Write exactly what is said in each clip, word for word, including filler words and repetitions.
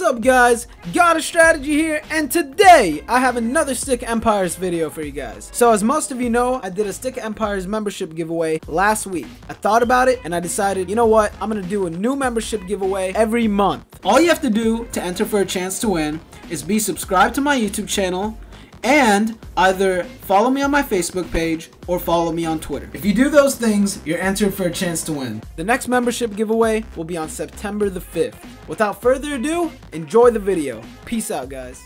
up, guys? Got a Strategy here, and today I have another Stick Empires video for you guys. So as most of you know, I did a Stick Empires membership giveaway last week. I thought about it and I decided, you know what, I'm gonna do a new membership giveaway every month. All you have to do to enter for a chance to win is be subscribed to my YouTube channel and either follow me on my Facebook page or follow me on Twitter. If you do those things, you're entered for a chance to win. The next membership giveaway will be on September the fifth. Without further ado, enjoy the video. Peace out, guys.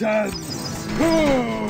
Titans! Whoa!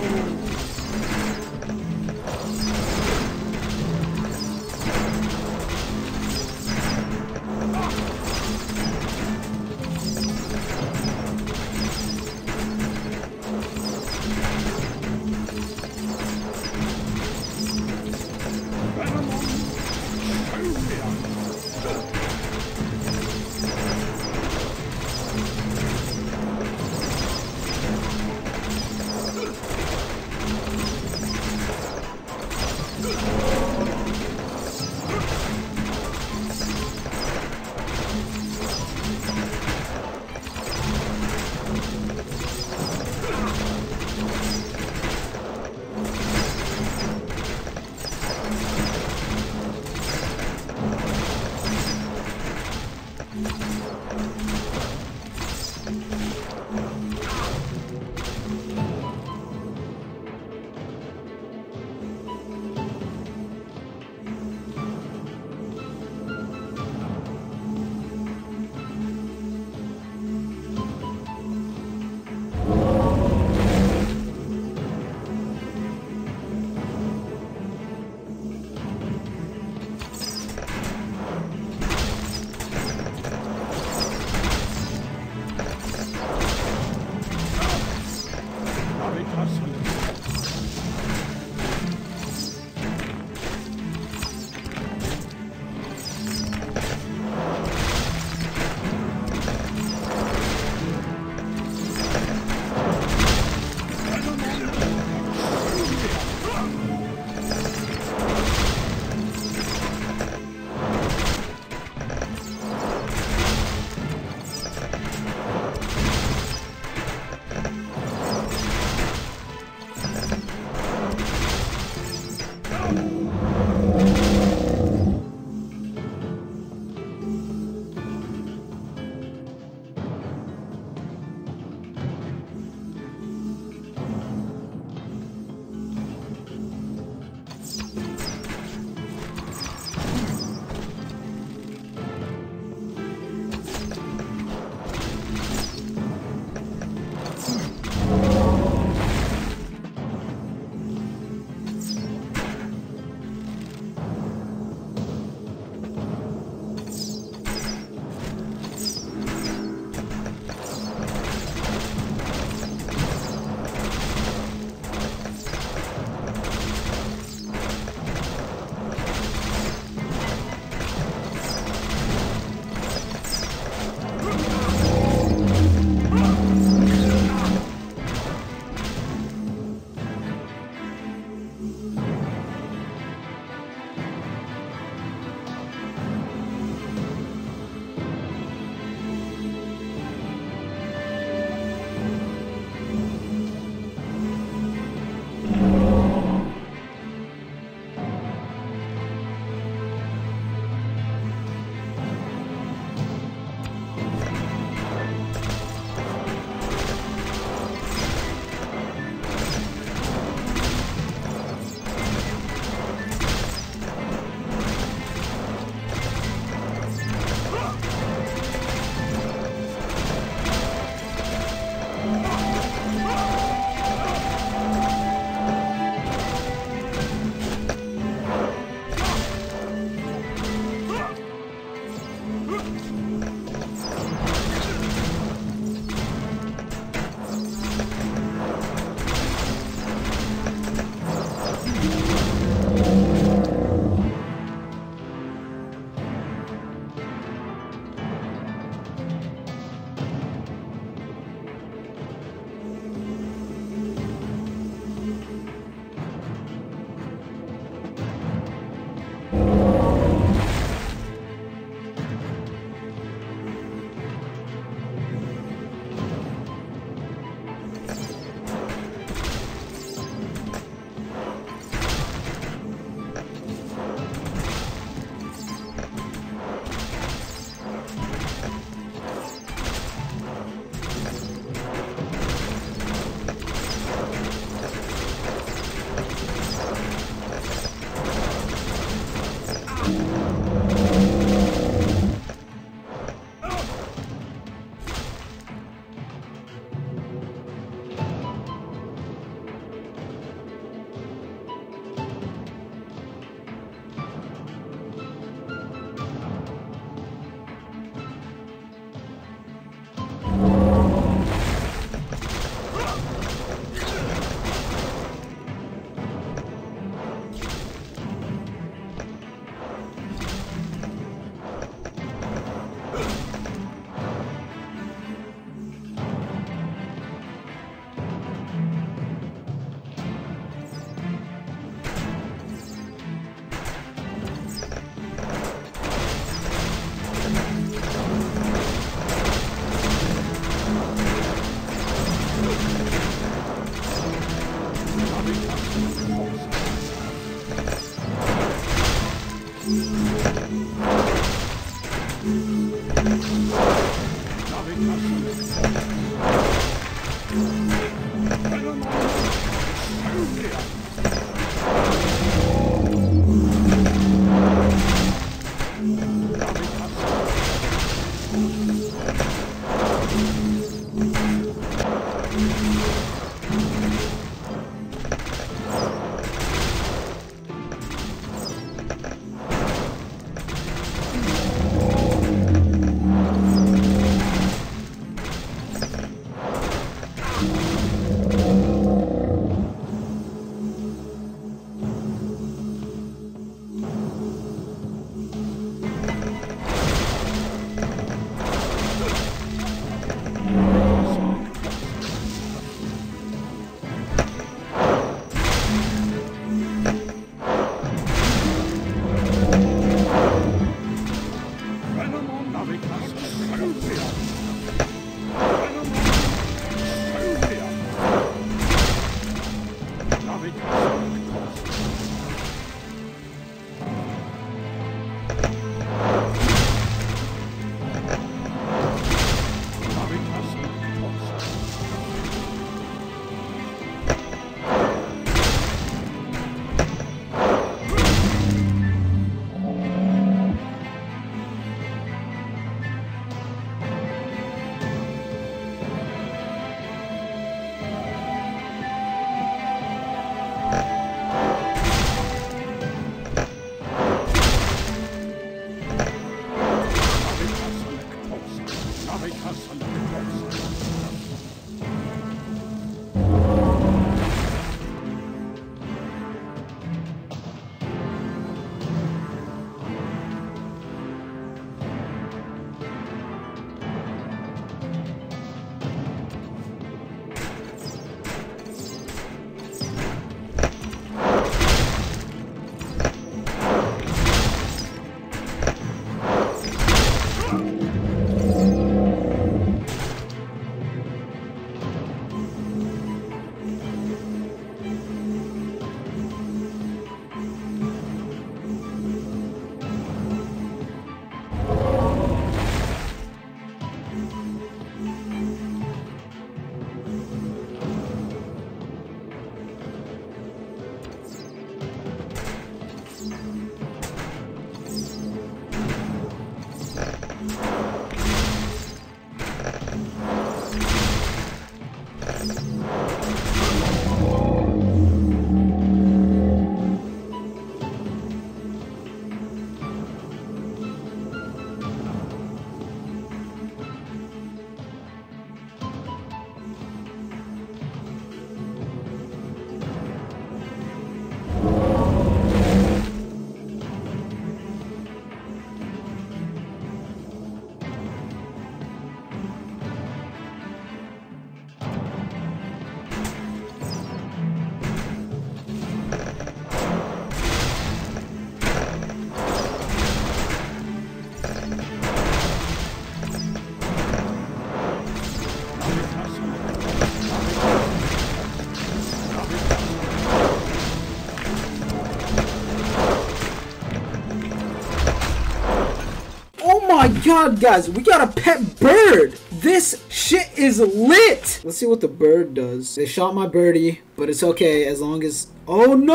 my god, guys, we got a pet bird. This shit is lit. Let's see what the bird does. They shot my birdie, but it's okay as long as... Oh no!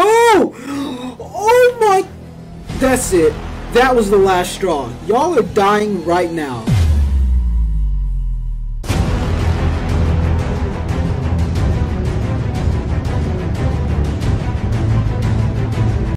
Oh my... That's it. That was the last straw. Y'all are dying right now.